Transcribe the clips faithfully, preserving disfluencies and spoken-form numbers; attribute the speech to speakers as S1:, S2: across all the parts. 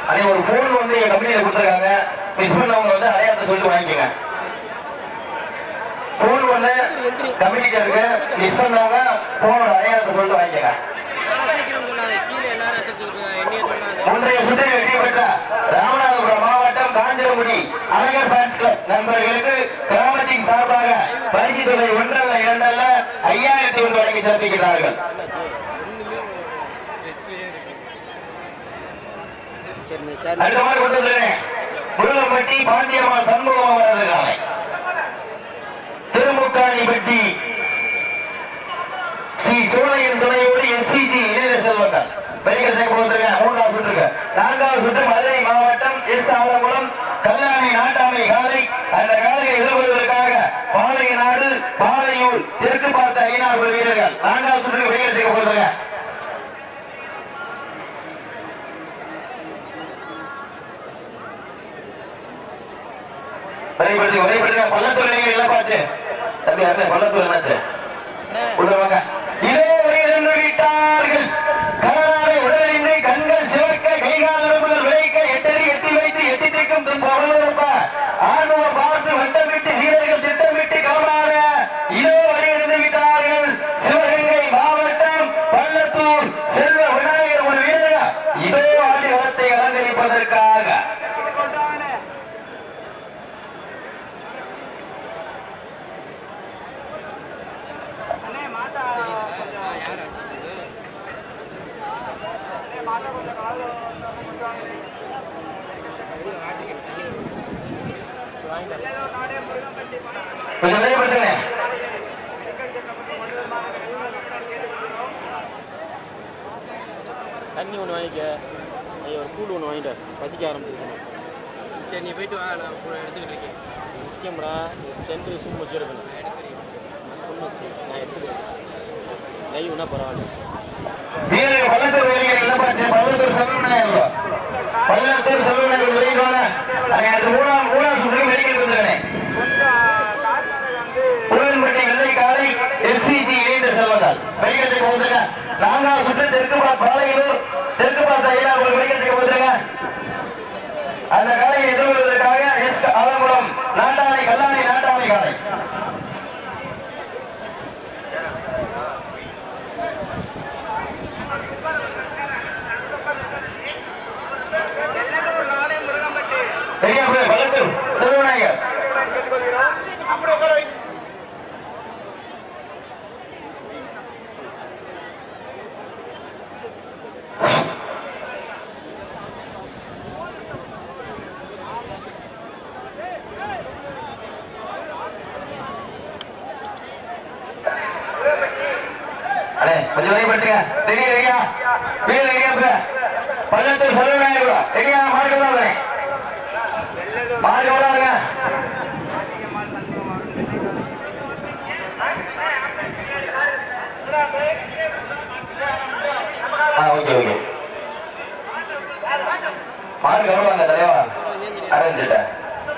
S1: அதே ஒரு போன் வந்து எங்க கம்பெனியில கொடுத்துருக்காங்க. மிஸ் பண்ணவங்க வந்து அடையாளத்தை சொல்லிட்டு வாங்கிக்கோங்க. போன் ஒண்ணு கம்பெனிக்கு இருக்கு. மிஸ் பண்ணவங்க போனோட அடையாளத்தை சொல்லிட்டு வாங்கிக்கோங்க. முந்தைய சுற்றில் வெற்றி பெற்ற ராமநாதபுரம் மாவட்டம் காஞ்சனகுடி அழகர் ஃபேன்ஸ் கிளப் நண்பர்களுக்கு கிராமத்தின் சார்பாக பரிசு தொகை ஒன்றல்ல இரண்டல்ல ஐயாயிரத்தி ஒன்று வழங்கி சிறப்பிக்கிறார்கள். அடுத்த மாதிரி கொண்டு வந்துருக்கேன். முருகம்பட்டி பாண்டியம்மாள் சண்முகம் அவரது காலை, திருமுக்காணிப்பட்டி ஸ்ரீ சோழையின் துணையோடு எஸ்பிஜி இணைய செல்வங்கள் பெரியகள் சேர்க்க போட்டிருக்கேன். மூன்றாவது சுற்று. நான்காவது சுற்று மதுரை மாவட்டம் எஸ் ஆவரங்குளம் கல்லாணி நாட்டாமை காலை. அந்த காலையை எதிர்கொள்வதற்காக பாளைய நாடு பாளையூர் தெற்கு பார்த்த ஐநாறு வீரர்கள் நான்காவது சுற்றுக்கு பெரியகள் சேர்க்க போட்டிருக்கேன். வரைபடுத்தி வரைபடுத்த பள்ளத்தூர் இளைஞர் இழப்பாச்சு. தம்பி அண்ணன் பள்ளத்தூர் என்னாச்சு உள்ளவங்க இதோ வருகின்ற விட்டார்கள். கலராரை உடலின்றி கண்கள் சிவக்க கைகால் நரம்புகள் விளைக்க எட்டடி எட்டி வைத்து எட்டி திக்கும் ஆண்முகம் பார்த்து வட்டமிட்டு வீரர்கள் திட்டமிட்டு களமாற இதோ வருகின்ற விட்டார்கள். சிவகங்கை மாவட்டம் பள்ளத்தூர் செல்வ விநாயகர் ஒரு வீரர் இதோ ஆடி வளத்தை அலங்கரிப்பதற்காக
S2: தண்ணி ஒன்று வாங்கிக்க. ஐயா ஒரு கூழ் ஒன்று வாங்கிட்டு பசிக்க ஆரம்பிச்சிருக்கணும். சரி நீ போயிட்டு வா, நான் எடுத்துக்கிட்டு இருக்கேன். முக்கியம்டா சென்று சும்மா வச்சு எடுக்கணும். நான் எடுத்துக்கிறேன். லைவ்னா பரவாயில்ல.
S1: பள்ளத்தூர் பள்ளத்தூர் செல்வநாயகர் பள்ளத்தூர் செல்வநாயகர் வெளியிடுவாங்க. மூணாம் மூணாம் சுற்றுக்கு மெடிக்கல் வந்துருக்கேன். உடன்பட்டி வெள்ளை காலை எஸ்பிஜி இணைந்த செல்வந்தால் மெடிக்கல் வந்துருங்க. நான்காவது சுற்று தெற்கு பாளையூர் தெற்கு பார்த்த ஐநாறு மெடிக்கல் வந்துருங்க. அந்த காலையை எதிர்கொள்வதற்காக எஸ் ஆலங்குளம் நாட்டாணி கல்லாணி நாட்டாமை காலை பள்ளத்தூர் செல்வநாயகர் கொஞ்சம் வரைபட்டுங்க. தெரியல பள்ளத்தூர் செல்வநாயகர் எங்க மார்க்க மார்க்க விடாதுங்க. ஓகே ஓகே மார்க் வருவாங்க தலைவா ஆரம்பிச்சுட்டேன்.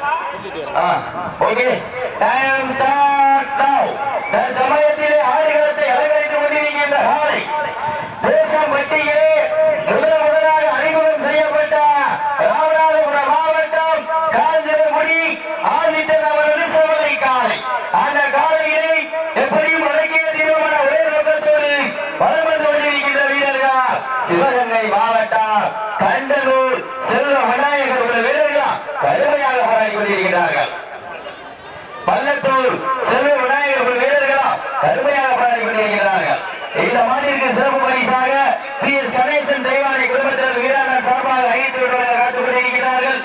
S1: Okay time start now. சமயத்திலே ஆடுகளத்தை அலங்கரித்துக் கொண்டிருக்கின்ற காலை தேசம்பட்டியிலே முதல் முதலாக அறிமுகம் செய்யப்பட்ட ராமநாதபுரம் மாவட்டம் காஞ்சனகுடி ஆதித்தன் அவரது சோலை காலை. அந்த காலையிலே எப்படியும் அடக்கிய தீர்மான ஒரே நோக்கத்தோடு வலம் வந்து கொண்டிருக்கின்ற வீரர்கள் சிவகங்கை மாவட்டம் கண்டனூர் செல்வ விநாயகர் உள்ள வீரர்கள் கடுமையாக போராடி கொண்டிருக்கிறார்கள். பள்ளத்தூர் செல்வ விநாயகர் உள்ள வீரர்கள் கடுமையாக போராடி கொண்டிருக்கிறார்கள். இந்த மாநிலத்திற்கு சிறப்பு பரிசாக பி எஸ் கணேசன் தெய்வானை குடும்பத்தினர் வீரர்கள் சார்பாக ஐந்து விருதுகளை காத்துக் கொண்டிருக்கிறார்கள்.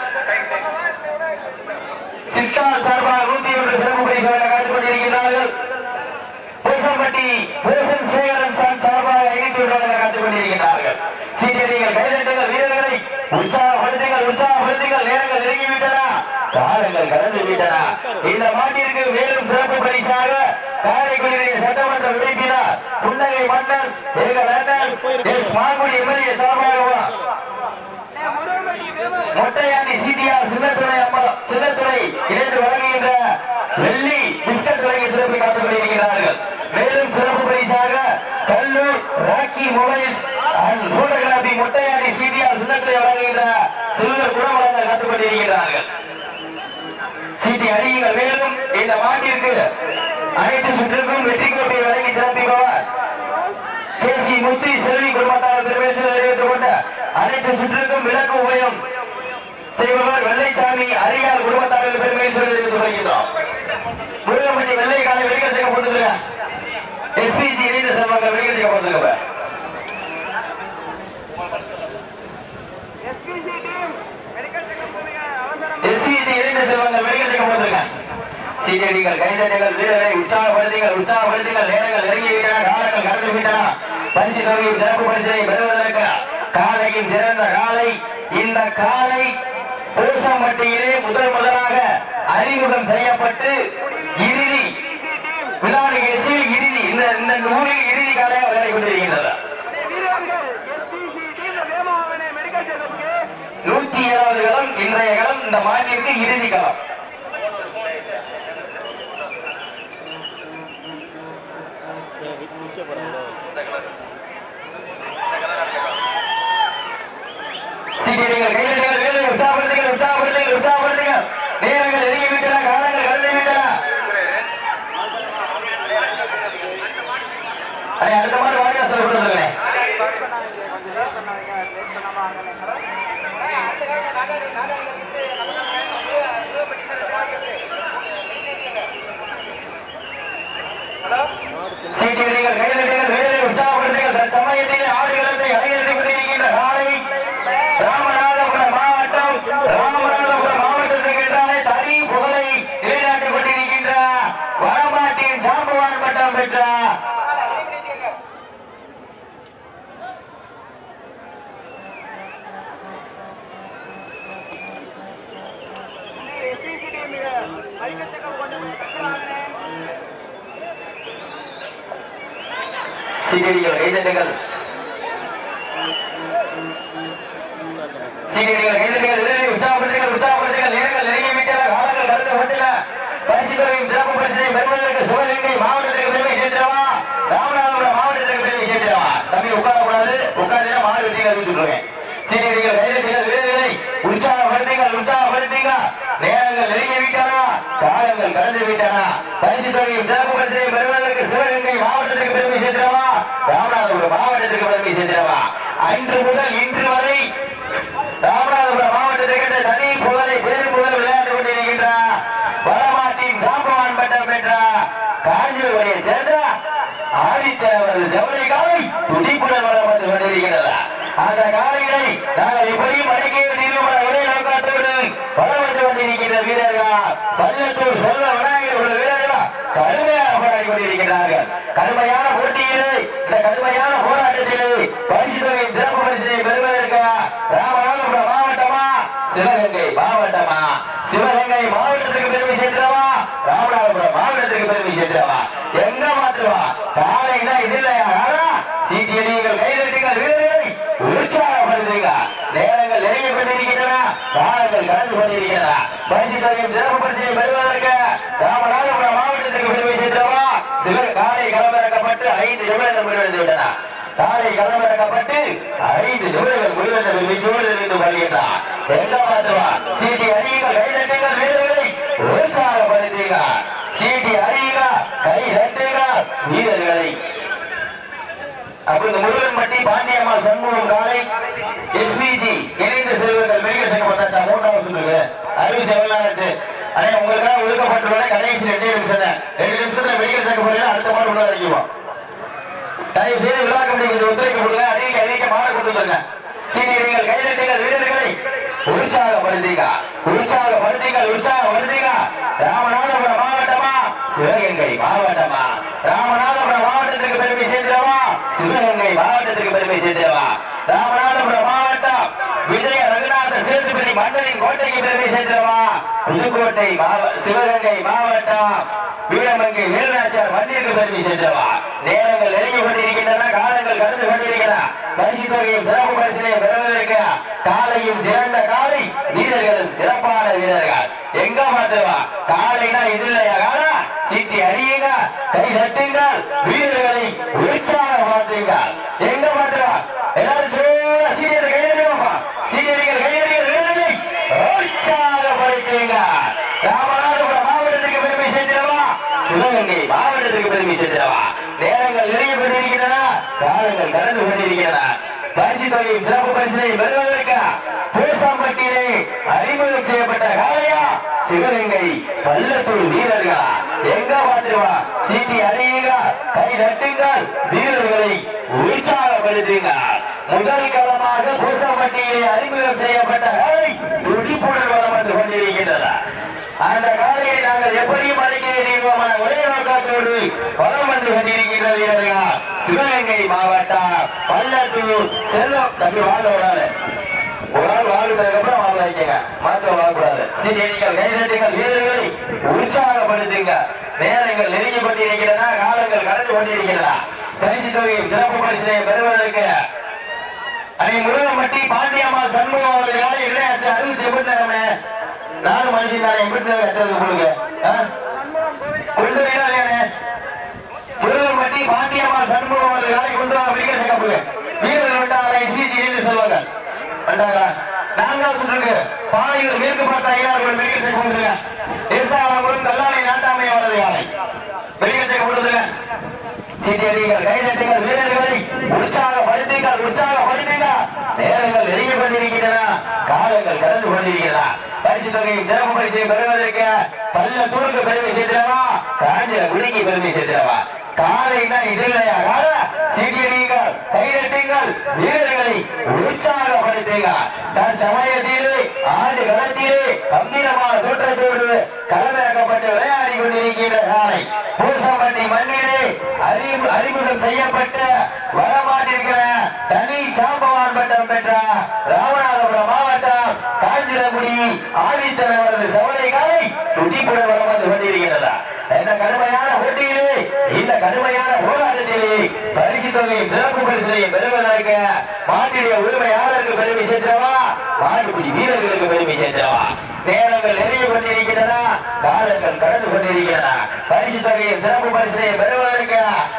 S1: சித்தால் சார்பாக நூத்தி ஒன்று சிறப்பு பரிசாக காத்துக் கொண்டிருக்கிறார்கள். பூசம்பட்டி பூசன் சேகரன் சார்பாக ஐந்து விருதுகளை காத்துக் கொண்டிருக்கிறார்கள். சீக்கிரங்கள் கைதட்டுங்கள், வீரர்களை உற்சாகப்படுத்துங்கள், உற்சாகப்படுத்துங்கள். நேரங்கள் நெருங்கிவிட்டன, காலங்கள் கடந்து விட்டன. இந்த மாட்டிற்கு மேலும் சிறப்பு பரிசாக காரைக்குடியுடைய சட்டமன்ற உறுப்பினர் புன்னகை மன்னன் எங்கள் அண்ணன் எஸ் மாங்குடி எம்எல்ஏ சார்பாக மொட்டையாண்டி சிடிஆர் சின்னத்துறை அம்மா சின்னத்துறை இணைந்து வழங்குகின்ற வெள்ளி பிஸ்கட் வழங்கி சிறப்பு காத்துக் கொண்டிருக்கிறார்கள். மேலும் சிறப்பு பரிசாக Kallur Rocky mobiles and photography Mottaiyandi CDR Chinnathurai வழங்குகின்ற சிறுவர் குணவளங்கள் கற்றுக் கொண்டிருக்கிறார்கள். சீட்டி அடியுங்கள். மேலும் இந்த மாட்டிற்கு அனைத்து சுற்றுக்கும் வெற்றி கோப்பையை வழங்கி சிறப்பிப்பவர் கே சி முத்தி செல்வி குடும்பத்தார் பெருமேசல் அறிவித்துக் கொண்ட அனைத்து சுற்றுக்கும் விளக்கு உபயம் செய்பவர் வெள்ளைச்சாமி அரியார் குடும்பத்தார்கள் பெருமேசல் அறிவித்துக் வருகின்றோம். முருகம்பட்டி வெள்ளை காலை வெடிக்கல் செய்யப்பட்டிருக்க எஸ்பிஜி இணைந்த செல்வங்கள் வெடிக்கல் செய்யப்பட்டிருக்க எஸ்பிஜி இணைந்த செல்வங்கள் வெடிக்கல் செய்யப்பட்டிருக்க சீனியடிகள் கைதடிகள் வீரரை உற்சாகப்படுத்திகள் உற்சாகப்படுத்திகள் நேரங்கள் நெருங்கிவிட்டன, காலங்கள் கடந்து விட்டன. பரிசு தொகையும் சிறப்பு பரிசனை பெறுவதற்கு காலையின் சிறந்த காலை இந்த காலை பூசம்பட்டியிலே முதல் முதலாக அறிமுகம் செய்யப்பட்டு இறுதி விழா நிகழ்ச்சியில் இறுதி இந்த நூலில் இறுதி காலையாக விளையாடி கொண்டிருக்கின்றது. நூத்தி ஏழாவது களம் இன்றைய களம். இந்த மாட்டிற்கு இறுதி களம். சீட்டியடிகள் கைதடிகள் வீரரை உற்சாகப்படுத்துங்கள் உற்சாகப்படுத்துங்கள் உற்சாகப்படுத்துங்கள் நேரங்கள் நெருங்கிவிட்டன, காலங்கள் கடந்து விட்டன. அடுத்த மாதிரி வாரியா சொல்லப்படுறேன். சீட்டியடிகள் கைதடிகள் வீரரை உற்சாகப்படுத்துங்கள். தற்சமயத்திலே ஆடுகளத்தை அலங்கரித்துக் கொண்டிருக்கின்ற காலை ராமநாதபுரம் மாவட்டம் ராமநாதபுரம் மாவட்டத்துக்கு என்றாலே தனி புகழை நிலைநாட்டிக் கொண்டிருக்கின்ற வடமாட்டின் சாம்பவான் பட்டம் பெற்ற சீனியர்கள் கைதடிகள் சீனியர்கள் கைதடிகள் வீரரை உற்சாகப்படுத்துங்கள் உற்சாகப்படுத்துங்கள் நேரங்கள் நெருங்கிவிட்டன, காலங்கள் கடந்து விட்டன. பரிசு தொகையும் சிறப்பு பரிசனை பெறுவதற்கு சிவகங்கை மாவட்டத்திற்கு பெருமை சேர்க்கிறவா, ராமநாதபுரம் மாவட்டத்திற்கு பெருமை சேர்க்கிறவா. தம்பி உட்காரக்கூடாது, உட்கார்ந்து மாறு வெற்றி அறிவிச்சுருவேன். சீனியர்கள் கைதடிகள் வீரர்களை உற்சாகப்படுத்துங்கள் உற்சாகப்படுத்துங்கள் நேரங்கள் நெருங்கிவிட்டன, காலங்கள் கடந்து விட்டன. பரிசு தொகையும் சிறப்பு பரிசனை பெறுவதற்கு சிவகங்கை மாவட்டத்திற்கு பெருமை சேர்க்கிறவா, ராமநாதபுரம் மாவட்டத்திற்கு பெருமை சேர்க்கிறவா. அன்று முதல் இன்று வரை ராமநாதபுரம் மாவட்டத்திற்கு தனி புகழை பெரும் புகழ் விளையாட்டுக் கொண்டிருக்கின்ற வடமாட்டின் சாம்பவான் பட்டம் பெற்ற காஞ்சிபுரையை சேர்ந்த ஆதித்தேவரது செவலை காலை துடிப்புடன் வளம் வந்து கொண்டிருக்கின்றன. அந்த காலைகளை நாங்கள் இப்படியும் அடக்கிய நிறுவன ஒரே நோக்கத்தோடு வளம் வந்து கொண்டிருக்கின்ற வீரர்கள் பள்ளத்தூர் செல்வ விநாயகர் உள்ள வீரர்கள் கடுமையாக போராடி கொண்டிருக்கிறார்கள். கடுமையான போட்டியிலே இந்த கடுமையான போராட்டத்திலே பரிசு தொகையின் சிறப்பு பரிசினை பெறுவதற்கு ராமநாதபுரம் மாவட்டமா சிவகங்கை மாவட்டமா சிவகங்கை மாவட்டத்துக்கு பெருமை சேர்க்கிறவா, ராமநாதபுரம் மாவட்டத்துக்கு பெருமை சேர்க்கிறவா. எங்க மாற்றுவா காலைனா இது இல்லையா? சீட்டியடிகள் கைதட்டுங்கள் வீரர்களை உற்சாகப்படுத்துங்க. நேரங்கள் நெருங்கி கொண்டிருக்கின்றன, காலங்கள் கடந்து கொண்டிருக்கின்றன. பரிசு தொகையும் சிறப்பு பரிசினை பெறுவதற்கு ராமநாதபுரம் மாவட்டத்திற்கு பெருமை சேர்க்கிறவா சிவ காலை களமிறக்கப்பட்டு ஐந்து நிமிடங்கள் முடிவடைந்து விட்டன. காலை களமிறக்கப்பட்டு ஐந்து நிமிடங்கள் முடிவென்ற மிச்சோடு இருந்து வருகின்றார். எங்க மாற்றுவா சீட்டி அடியுங்கள் கைதட்டுங்கள் வீரர்களை உற்சாகப்படுத்துங்க. சீட்டி அடியுங்க கை தட்டுங்க வீரர்களை. அப்போது முருகன்பட்டி பாண்டியம்மா சண்முகம் காலை எஸ்பிஜி இணைந்த செல்வங்கள் வெளியே செய்யப்பட்ட மூன்றாவது சொல்லுங்க அறிவிச்சு எவ்வளவு அதே உங்களுக்காக ஒதுக்கப்பட்டுள்ள கடைசி ரெண்டு நிமிஷம் ரெண்டு நிமிஷத்துல வெளியே சேர்க்க போறீங்க. அடுத்த மாதிரி உள்ள வைக்குவோம். தயவு செய்து விழா கமிட்டி ஒத்துழைக்க கொடுங்க. அறிவிக்க அறிவிக்க மாற கொடுத்துருங்க. சீனியர்கள் கைதட்டுங்கள் வீரர்களை உற்சாகப்படுத்திங்க உற்சாகப்படுத்திங்க உற்சாகப்படுத்திங்க. ராமநாதபுரம் மாவட்டமா சிவகங்கை மாவட்டமா ராமநாதபுரம் மாவட்டத்திற்கு பெருமை சேர்க்கிறவா சிவகங்கை மாவட்டத்திற்கு பெருமை சேர்க்கிறவா. ராமநாதபுரம் மாவட்டம் விஜய ரகுநாத சேதுபதி மண்டலின் கோட்டைக்கு பெருமை சேர்க்கிறவா புதுக்கோட்டை சிவகங்கை மாவட்டம் வீரமங்கை வேலுநாச்சியார் மண்ணிற்கு பெருமை சேர்க்கிறவா. நேரங்கள் நெருங்கி கொண்டிருக்கின்றன, காலங்கள் கடந்து கொண்டிருக்கின்றன. பரிசு தொகையும் சிறப்பு பரிசினை பெறுவதற்கு காலையும் சிறந்த காலை வீரர்களும் சிறப்பான வீரர்கள். எங்க மாத்துவா காலைனா இது இல்லையா? காலா சீட்டி அடியுங்க கை தட்டுங்கள் வீரர்களை உற்சாகப்படுத்துங்கள். எங்க மாத்துவா எல்லாரும் சீனியர் கையடிப்பா சீனியர்கள் கையடிகள் வீரர்கள் சிவகங்கை மாவட்டத்திற்கு பெருமை சேர்க்கிறவா. நேரங்கள் நெருங்கி கொண்டிருக்கின்றன, காலங்கள் கடந்து கொண்டிருக்கின்றன. பரிசு தொகையும் சிறப்பு பரிசினை பெறுவதற்கு பூசம்பட்டியிலே அறிமுகம் செய்யப்பட்ட காலையா சிவகங்கை பள்ளத்தூர் வீரர்களா? எங்க பார்த்துருவா சீட்டி அடியுங்க, கை தட்டுங்கள், வீரர்களை உற்சாகப்படுத்துங்க. முதல் களமாக பூசம்பட்டியிலே அறிமுகம் செய்யப்பட்ட காலை துடிப்புடன் வளம் வந்து கொண்டிருக்கின்றன. அந்த காலையை நாங்கள் எப்படியும் அளிக்கிறோமான ஒரே நோக்கத்தோடு வளம் வந்து கொண்டிருக்கின்ற வீரர்கள் சிவகங்கை மாவட்டம் பள்ளத்தூர் செல்வம். தம்பி வாழ விடாது, ஒரு ஆள் வாழ்ந்ததுக்கு அப்புறம் வாழ வைக்கங்க, மாத்திரம் வாழக்கூடாது. நீங்கள் கைதட்டுங்கள், வீரர்களை உற்சாகப்படுத்துங்க. நேரங்கள் நெருங்கி கொண்டிருக்கின்றன, காலங்கள் கடந்து கொண்டிருக்கின்றன. பரிசு தொகையும் சிறப்பு பரிசினை பெறுவதற்கு அணி முருகம்பட்டி பாண்டியம்மாள் சண்முகம் அவர்களால் இளையாச்சு அறிவிச்சு எப்படி நானும் மனுஷன் நான் எப்படி கட்டுறது கொடுங்க கொண்டு வீரர்களே. முருகம்பட்டி பாண்டியம்மாள் சண்முகம் அவர்களால் கொண்டு வாங்க விக்கெட் கப்புங்க. வீரர்கள் விட்டாங்க சிசி என்று சொல்வார்கள். வந்தாங்களா நான்காவது சுற்றுக்கு பாளையூர் மேற்கு பார்த்த ஐயாயிரம் விக்கெட் கொண்டுருங்க. தேசாவரம் கல்லாணை நாட்டாமை அவரது காலை விக்கெட் கொண்டுருங்க. சீட்டியடிகள், கைதட்டுங்கள், வீரர்களை உற்சாகப்படுத்துங்கள், உற்சாகப்படுத்துங்கள். நேரங்கள் நெருங்கி கொண்டிருக்கின்றன, காலங்கள் கடந்து கொண்டிருக்கின்றன. பரிசு தொகையும் சிறப்பு பரிசையும் பெறுவதற்கு பள்ளத்தூருக்கு பெருமை சேர்க்கிறவா, காஞ்சிர குடிக்கு பெருமை சேர்க்கிறவா. காலைனா இது இல்லையா கால சீட்டியடிகள், கைதட்டுங்கள், வீரர்களை உற்சாகப்படுத்துங்கள். தன் சமயத்திலே ஆண்டு களத்திலே கம்பீரமான தோற்றத்தோடு களமிறக்கப்பட்டு விளையாடி கொண்டிருக்கின்ற காலை பூசம்பட்டி மண்ணிலே அறிவு அறிமுகம் செய்யப்பட்ட வரமாட்டிருக்கிற தனி சாம்பவான் பட்டம் பெற்ற ராமநாதபுரம் மாவட்டம் காஞ்சிரகுடி ஆதித்தன் அவரது சவளை காலை துடிப்புடன் வளம் வந்து கொண்டிருக்கிறது. இந்த கடுமையான போட்டியிலே, இந்த கடுமையான போராட்டத்திலே பரிசு தொகையும் சிறப்பு பரிசையும் பெறுவதற்கு மாட்டினுடைய உரிமையாளருக்கு பெருமை சேர்க்கிறவா, மாட்டுக்குடி வீரர்களுக்கு பெருமை சேர்க்கிறவா. நேரங்கள் நெருங்கி கொண்டிருக்கின்றன, காலங்கள் கடந்து கொண்டிருக்கின்றன. பரிசு தொகையும் சிறப்பு பரிசையும் பெறுவதற்கு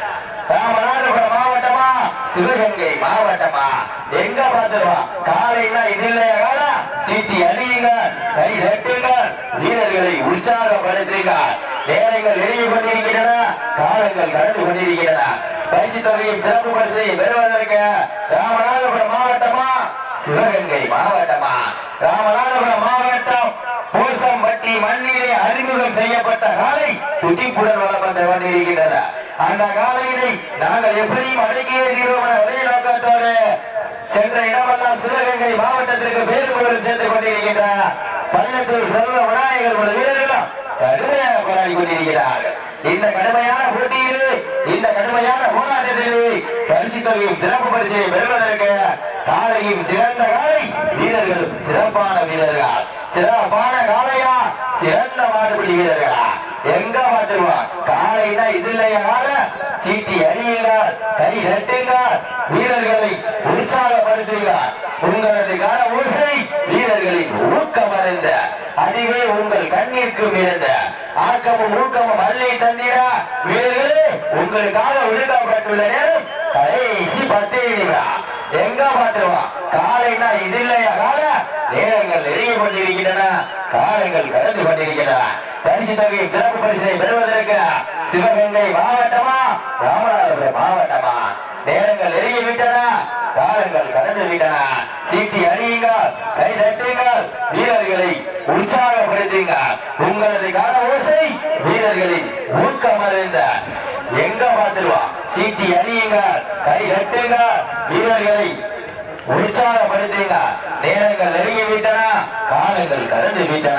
S1: ராமநாதபுரம் மாவட்டமா சிவகங்கை மாவட்டமா எங்க பார்த்துருவா? காலைனா இது இல்லையா கால சீட்டி அடியுங்க, கை தட்டுங்க, வீரர்களை உற்சாகப்படுத்துங்க. நேரங்கள் நெருங்கி கொண்டிருக்கின்றன, காலங்கள் கடந்து கொண்டிருக்கின்றன. பரிசு தொகையும் சிறப்பு பரிசையும் பெறுவதற்கு ராமநாதபுரம் மாவட்டமா சிவகங்கை மாவட்டமா? ராமநாதபுரம் மாவட்டம் பூசம்பட்டி மண்ணிலே அறிமுகம் செய்யப்பட்ட காலை துடிப்புடன் வளம் வந்து கொண்டிருக்கின்றன. அந்த காலையினை நாங்கள் எப்படியும் அடக்கியிருக்கிறோம் ஒரே நோக்கத்தோடு சென்ற இடமெல்லாம் சிவகங்கை மாவட்டத்திற்கு பேர் புகழும் சேர்த்துக் கொண்டிருக்கின்ற பள்ளத்தூர் செல்வ விநாயகர் வீரர்களும் கடுமையாக போராடி கொண்டிருக்கிறார்கள். இந்த கடுமையான போட்டியிலே, இந்த கடுமையான போராட்டத்திலே பரிசு தொகையும் சிறப்பு பரிசையை பெறுவதற்கு காலையும் சிறந்த காலை, வீரர்களும் சிறப்பான வீரர்கள். சிறப்பான காலையா, சிறந்த மாடுபிடி வீரர்களா? எங்க பார்த்துருவா? காலைனா இது இல்லையா கால சீட்டி அடியுங்கள், கை தட்டுங்கள், வீரர்களை உற்சாகப்படுத்துங்கள். உங்களது கால ஓசை வீரர்களின் ஊக்கம் அறிந்த அதுவே உங்கள் கண்ணிற்கு மிகுந்த ஆக்கமும் ஊக்கமும் அள்ளி தந்திட வீரர்களே உங்களுக்காக ஒதுக்கப்பட்டுள்ள நேரம் கடைசி பத்து நிமிடம். எங்க பார்த்துருவா? காலைனா இது இல்லையா கால நேரங்கள் நெருங்கி கொண்டிருக்கின்றன, காலங்கள் கடந்து கொண்டிருக்கின்றன. பரிசு தொகையும் சிறப்பு பரிசை பெறுவதற்கு சிவகங்கை மாவட்டமா ராமநாதபுரம் மாவட்டமா? நேரங்கள் நெருங்கி விட்டன, காலங்கள் கடந்து விட்டன. சீட்டி அடியுங்கள், கை தட்டுங்கள், வீரர்களை உற்சாகப்படுத்துங்க. உங்களது கால ஓசை வீரர்களின் ஊக்கம் அறிந்த எங்க பார்த்துருவா? சீட்டி அடியுங்கள், கை தட்டுங்க, வீரர்களை உற்சாகப்படுத்துங்க. நேரங்கள் நெருங்கி விட்டன, காலங்கள் கடந்து விட்டன.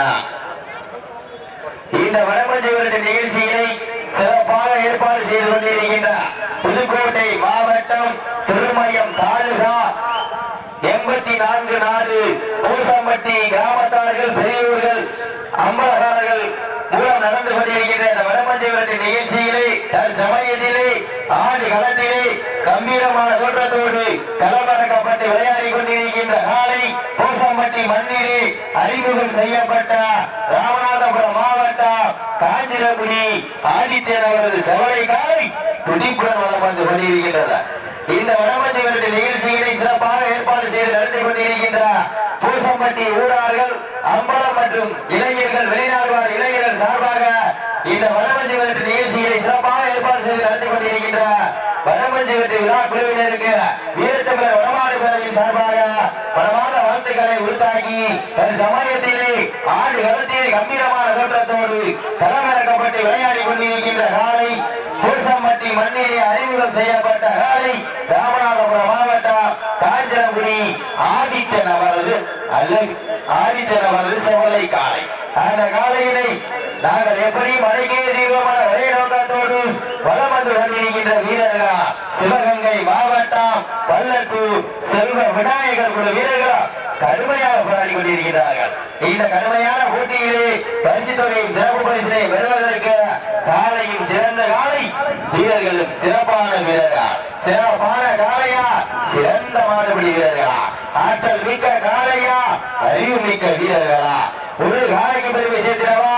S1: இந்த வடமஞ்சிவருடைய நிகழ்ச்சியை சிறப்பாக ஏற்பாடு செய்து கொண்டிருக்கின்ற புதுக்கோட்டை மாவட்டம் திருமயம் தாலுகா எண்பத்தி நான்கு நாடு பூசம்பட்டி கிராமத்தார்கள், பெரியோர்கள், அம்பலகாரர்கள் மூலம் நடந்து கொண்டிருக்கின்ற இந்த வடமஞ்சிவருடைய நிகழ்ச்சியிலே தற்சமயத்திலே ஆடு களத்திலே கம்பீரமான தோற்றத்தோடு களமிறக்கப்பட்டு விளையாடி கொண்டிருக்கின்ற காலை பூசம்பட்டி மண்ணிலே அறிமுகம் செய்யப்பட்ட ராமநாதபுரம் மாவட்டம் காஞ்சிரகுடி ஆதித்யன் அவரது செவலை காலை துடிப்புடன் வளம் வந்து கொண்டிருக்கின்றது. இந்த வடமஞ்சிவருடைய நிகழ்ச்சிகளை சிறப்பாக ஏற்பாடு செய்து நடத்தி கொண்டிருக்கின்ற பூசம்பட்டி ஊரார்கள், அம்பலம் மற்றும் இளைஞர்கள், வெளிநாடு வாழ் இளைஞர்கள் சார்பாக இந்த வடமஞ்சி வெற்றி நிகழ்ச்சிகளை சிறப்பாக ஏற்பாடு செய்து நடத்தி கொண்டிருக்கின்ற வடமஞ்சி வெற்றி விழா குழுவினருக்கு வீரத்தமிழர் வடமாடு பேரவையின் சார்பாக பலமான வாழ்த்துக்களை உருத்தாக்கி சமயத்திலே ஆண்டு களத்தில் கம்பீரமான தோற்றத்தோடு களமிறக்கப்பட்டு விளையாடி கொண்டிருக்கின்ற காலை பூசம்பட்டி மண்ணிலே அறிமுகம் செய்யப்பட்ட காலை ராமநாதபுரம் மாவட்டம் காஞ்சனகுடி ஆதித்தன் அவரது அல்லது ஆதித்தன் அவரது செவலை காலை. அந்த காலையினை நாங்கள் எப்படி மழைக்கே தீவிரமான ஒரே நோக்கத்தோடு வலம் வந்து கொண்டிருக்கின்ற வீரர்களா சிவகங்கை மாவட்டம் பல்லத்தூர் செல்வ விநாயகர் குழு வீரர்களா கடுமையாக போராடி கொண்டிருக்கிறார்கள். இந்த கடுமையான போட்டியிலே பரிசு தொகையும் சிறப்பு பரிசினை பெறுவதற்கு காலையும் சிறந்த காலை வீரர்களும் சிறப்பான வீரர்களா சிறப்பான காலையா சிறந்த மாடுபிடி வீரர்களா ஆற்றல் மிக்க காலையா அறிவு மிக்க வீரர்களா ஒரு காலைக்கு பெருமை சேர்க்கிறவா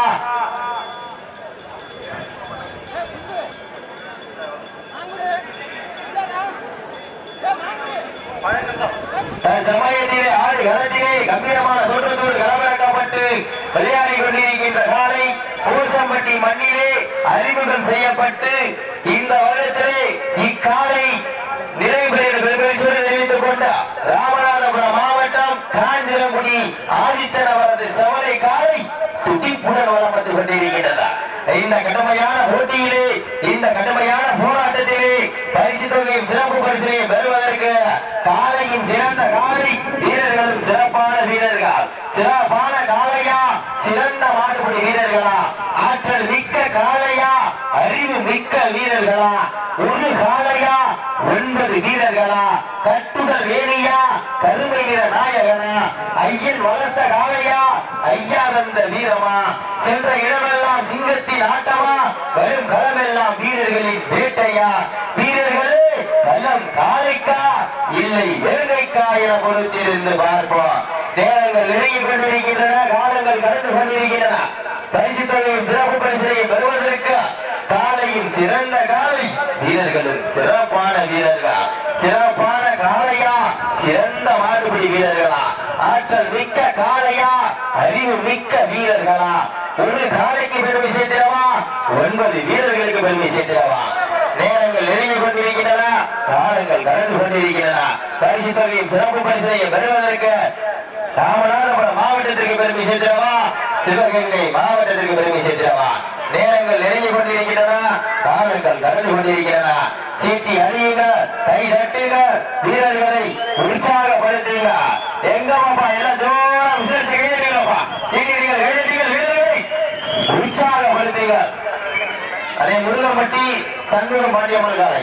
S1: சமயத்திலே ஆடு களத்திலே கம்பீரமான தோற்றத்தோடு களமிறக்கப்பட்டு விளையாடி கொண்டிருக்கின்ற காலை பூசம்பட்டி மண்ணிலே அறிமுகம் செய்யப்பட்டு இந்த வருடத்திலே இக்காலை நிறைவேறு பெருமையோடு தெரிவித்துக் கொண்ட ராமநாதபுரம் மாவட்டம் காஞ்சிரங்குடி ஆதித்தன் அவரது செவலை காலை துடிப்புடன் வலம் வந்து கொண்டிருக்கின்றனர். இந்த கடுமையான போட்டியிலே இந்த கடுமையான போராட்டத்திலே பரிசு தொகையும் சிறப்பு பரிசினையும் பெறுவதற்கு காலையும் சிறந்த காலை வீரர்களும் சிறப்பான வீரர்கள் சிறப்பான காலையா சிறந்த மாடுபிடி வீரர்களா ஆற்றல் மிக்க காலையா அறிவு மிக்க வீரர்களா ஒரு காலையா ஒன்பது வீரர்களா கட்டுடல் வேணியா கருமை நிற நாயகனா ஐயன் வளர்த்த காலையா ஐயா வந்த வீரமா சென்ற இடமெல்லாம் சிங்கத்தின் ஆட்டமா வரும் களமெல்லாம் வீரர்களின் வேட்டையா வீரர்களே களம் காலைக்கா இல்லை வேங்கைக்கா என பொறுத்திருந்து பார்ப்போம். நேரங்கள் நெருங்கி கொண்டிருக்கின்றன காலங்கள் கடந்து கொண்டிருக்கின்றன பரிசு தொகையும் சிறப்பு பரிசையும் பெறுவதற்கு காலையும் சிறந்த காலை வீரர்களும் சிறப்பான வீரர்கள் சிறப்பான காலையா சிறந்த மாடுபிடி வீரர்களா ஆற்றல் மிக்க காலையா அறிவு மிக்க வீரர்களா ஒரு காலைக்கு பெருமை சேர்த்திடவா ஒன்பது வீரர்களுக்கு பெருமை சேர்த்திடவா. நேரங்கள் நெருங்கி கொண்டிருக்கின்றன காலங்கள் கடந்து கொண்டிருக்கின்றன பரிசு தொகையும் சிறப்பு பரிசையும் பெறுவதற்கு ராமநாதபுரம் மாவட்டத்திற்கு பெருமை சேர்த்திடவா சிவகங்கை மாவட்டத்திற்கு பெருமை சேர்த்திடவா. நேரங்கள் நெருங்கி கொண்டிருக்கின்றன காலங்கள் கடந்து கொண்டிருக்கின்றன சீட்டி அணியுங்க கை தட்டுங்க வீரர்களை உற்சாகப்படுத்துங்க எங்கப்பா எல்லாம் ஜோரம் விசாரிச்சு கைதட்டுங்களப்பா சீட்டிகள் கைதட்டுங்கள் வீரர்களை உற்சாகப்படுத்துங்க. அதே முருகம்பட்டி சண்முகம் பாண்டியம்மன் காலை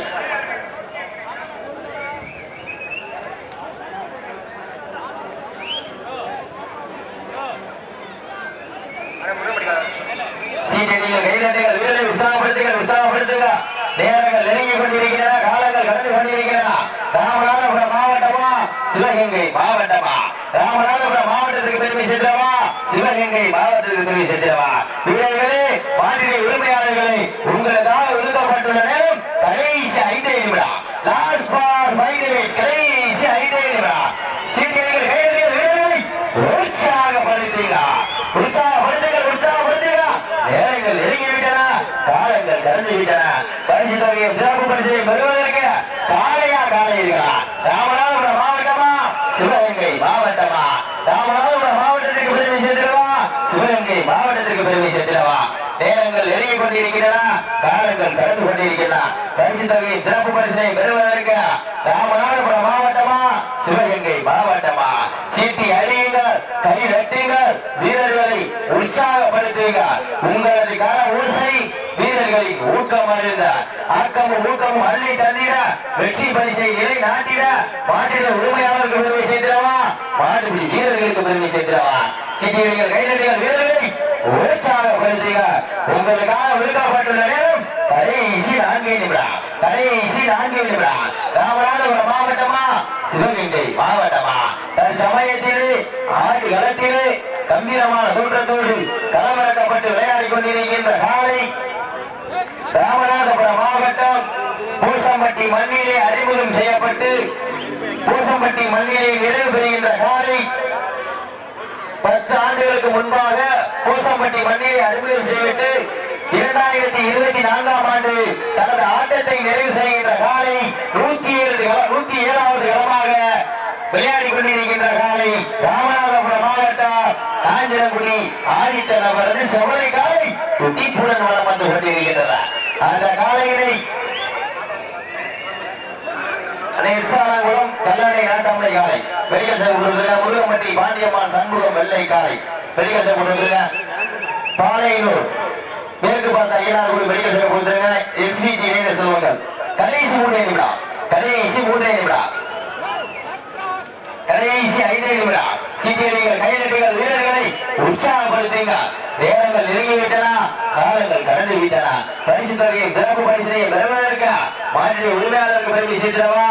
S1: கைதட்டுங்கள் வீரர்களை உற்சாகப்படுத்துங்கள் உற்சாகப்படுத்துங்க. நேரங்கள் நெருங்கி கொண்டிருக்கின்றன காலங்கள் கடந்து கொண்டிருக்கின்றன ராமநாதபுரம் மாவட்டமா சிவகங்கை மாவட்டமா ராமநாதபுரம் மாவட்டத்திற்கு பெருமை சேர்த்தவா சிவகங்கை மாவட்டத்திற்கு பெருமை சேர்த்தவா. வீரர்களே பாண்டிய உரிமையாளர்களே உங்களுக்காக ஒதுக்கப்பட்டுள்ள நேரம் கடைசி ஐந்தே நிமிடம் லாஸ்ட் ஃபார் ஃபைவ் மினிட்ஸ் கடைசி ஐந்தே நிமிடம் சீட்டிகள் கைதட்டுங்கள் வீரர்களை உற்சாகப்படுத்துங்க உற்சாகப்படுத்துங்கள் உற்சாகப்படுத்துங்க. நேரங்கள் நெருங்கி விட்டன காலங்கள் கடந்து விட்டன பரிசு தொகையும் சிறப்பு பரிசையும் பெறுவதற்கு காலையா காலை இருக்கலாம் ராமநாதபுரம் மாவட்டமா சிவகங்கை மாவட்டமா ராமநாதபுரம் மாவட்டத்திற்கு பெருமை சேர்த்திடவா சிவகங்கை மாவட்டத்திற்கு பெருமை சேர்த்திடவா. நேரங்கள் நெருங்கி கொண்டிருக்கின்றன காலங்கள் கடந்து கொண்டிருக்கின்றன பரிசு தொகையும் சிறப்பு பரிசையும் பெறுவதற்கு ராமநாதபுரம் மாவட்டமா சிவகங்கை மாவட்டமா சீட்டி அடியுங்கள் கை தட்டுங்கள் வீரர்களை உற்சாகப்படுத்துங்க உங்களது கால ஓசை வீரர்களின் ஊக்கம் அருந்த ஆக்கமும் ஊக்கமும் அள்ளி தந்திட வெற்றி பரிசை நிலை நாட்டிட மாட்டிட உரிமையாளருக்கு பெருமை சேர்த்திடவா மாடுபிடி வீரர்களுக்கு பெருமை சேர்த்திடவா. சீட்டிகள் கைதட்டுங்கள் வீரர்களை உற்சாகப்படுத்துங்க உங்களுக்காக ஒதுக்கப்பட்டுள்ள நேரம் கடைசி நான்கு நிமிடம் கடைசி நான்கு நிமிடம் ராமநாதபுரம் மாவட்டமா சிவகங்கை மாவட்டமா சமயத்திலே ஆண்டு களத்திலே கம்பீரமான தோற்றத்தோடு களமிறக்கப்பட்டு விளையாடி கொண்டிருக்கின்ற காலை ராமநாதபுரம் மாவட்டம் பூசம்பட்டி மண்ணிலே அறிமுகம் செய்யப்பட்டு பூசம்பட்டி மண்ணிலே நிறைவு பெறுகின்ற காலை பத்து ஆண்டுகளுக்கு முன்பாக பூசம்பட்டி மண்ணிலே அறிமுகம் செய்யப்பட்டு இரண்டாயிரத்தி இருபத்தி நான்காம் ஆண்டு தனது ஆட்டத்தை நிறைவு செய்கின்ற காலை நூத்தி ஏழு நூத்தி ஏழாவது களமாக விளையாடி கொண்டிருக்கின்ற காலை ராமநாதபுரம் மாவட்டம் காஞ்சிரங்குடி ஆதித்தன் அவரது செவலை காலை துடிப்புடன் வளம் வந்து கொண்டிருக்கின்றன. அந்த காலையினை குளம் கல்லணை நாட்டாமலை காலை பெரிகசை முருகம்பட்டி பாண்டியம்மான் சண்முகம் வெள்ளை காலை பெரிகசை கொடுத்துருங்க. பாளையனூர் மேற்கு பார்த்த ஐயனார் பெரிகசை கொடுத்துருங்க. எஸ்விஜி இணைந்த செல்வங்கள் கடைசி மூன்றே நிமிடம் கடைசி மூன்றே நிமிடம் கடைசி ஐந்தே நிமிடம் சீக்கிரங்கள் கைதட்டுங்கள் வீரர்களை உற்சாகப்படுத்துங்க. நேரங்கள் நெருங்கிவிட்டன, காலங்கள் கடந்து விட்டன. பரிசு தொகையை சிறப்பு பரிசனையை பெறுவதற்கு மாநில உரிமையாளருக்கு பெருமை சேர்த்தவா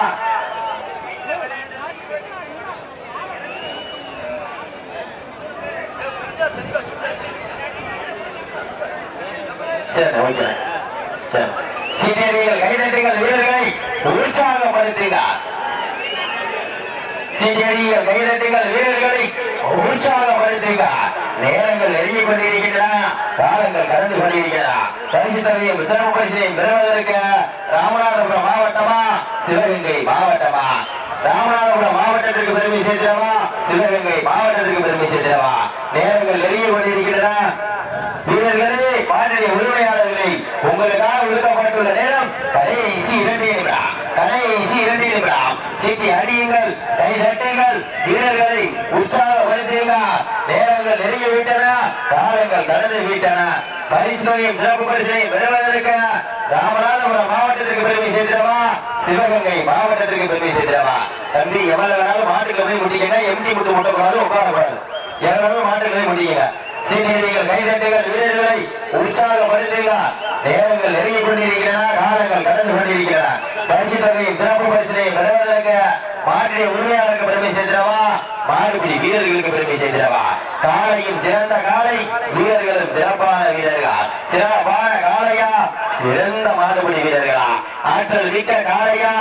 S1: சீனியர்கள் கைதட்டுங்கள் வீரர்களை உற்சாகப்படுத்துங்க. சீனியர்கள் கைதட்டுங்கள் வீரர்களை உற்சாகப்படுத்துங்க. நேரங்கள் நெருங்கிக் கொண்டிருக்கின்றன, காலங்கள் கடந்து கொண்டிருக்கின்றன. பரிசு தொகையை சிறப்பு பரிசனையும் பெறுவதற்கு ராமநாதபுரம் மாவட்டமா சிவகங்கை மாவட்டமா? ராமநாதபுரம் மாவட்டத்திற்கு பெருமை சேர்க்கிறவா சிவகங்கை மாவட்டத்திற்கு பெருமை சேர்க்கிறவா? நேரங்கள் நெருங்கிக் கொண்டிருக்கின்றன. வீரர்களே, பாண்டிய உரிமையாளர்களே, உங்களுக்காக ஒதுக்கப்பட்டுள்ள நேரம் கடைசி இரண்டு நிமிடம் கடைசி இரண்டு நிமிடம். சீட்டி அடியுங்கள், கை தட்டுங்கள், வீரர்களை உற்சாகப்படுத்துங்கள். நேரங்கள் நெருங்கி விட்டன, காலங்கள் கடந்து விட்டன. பரிசு தொகையும் சிறப்பு பரிசனையும் பெறுவதற்கு ராமநாதபுரம் மாவட்டத்திற்கு பெருமை சேர்க்கிறவா சிவகங்கை மாவட்டத்திற்கு பெருமை சேர்க்கிறவா? தம்பி, எவ்வளவு வேணாலும் மாட்டுக்கு போய் முடிக்கங்க. எம்டி முட்டு முட்டக்கூடாது, உட்காரக்கூடாது. எவ்வளவு மாட்டுக்கு போய் முடிக்கங்க. சீனியர்கள் கைதட்டுகள் வீரர்களை உற்சாகப்படுத்துங்க. நேரங்கள் நெருங்கிக் கொண்டிருக்கின்றன, காலங்கள் கடந்து கொண்டிருக்கின்றன. பரிசு தொகையும் சிறப்பு பரிசனையும் பெறுவதற்கு மாட்டிய உரிமையாளருக்கு பெருமை சேர்க்கிறவா மாடுபிடி வீரர்களுக்கு பெருமை சேர்க்கிறவா? காலையும் சிறந்த காலை, வீரர்களும் சிறப்பான வீரர்கள். சிறப்பான காலையா, சிறந்த மாடுபிடி வீரர்களா? ஆற்றல் மிக்க காலையா?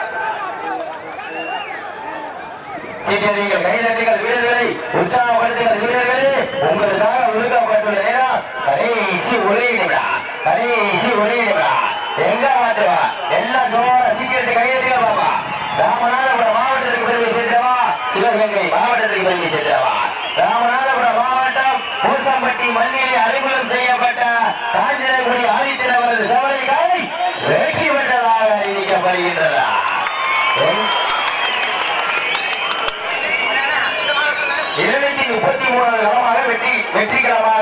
S1: கைதட்டுகள் வீரர்களை உற்சாகப்படுத்துங்கள். வீரர்களே, உங்களுக்காக ஒதுக்கப்பட்டுள்ள நேரம் கடைசி ஒரே நிமிடம் கடைசி ஒரே நிமிடம். எங்க மாற்றுவா எல்லாம் ஜோர சீக்கிரத்தை கைதட்டுங்க பாப்பா. ராமநாதபுரம் மாவட்டத்திற்கு பெருமை சேர்த்தவா சிவகங்கை மாவட்டத்திற்கு பெருமை சேர்த்தவா? ராமநாதபுரம் மாவட்டம் பூசம்பட்டி மண்ணிலே அறிமுகம் செய்யப்பட்ட காஞ்சிரங்குடி ஆதித்தன் அவரது செவலை காலை வெற்றி பெற்றதாக அறிவிக்கப்படுகின்றதா? இருநூத்தி முப்பத்தி மூணாவது களமாக வெற்றி வெற்றிகரமாக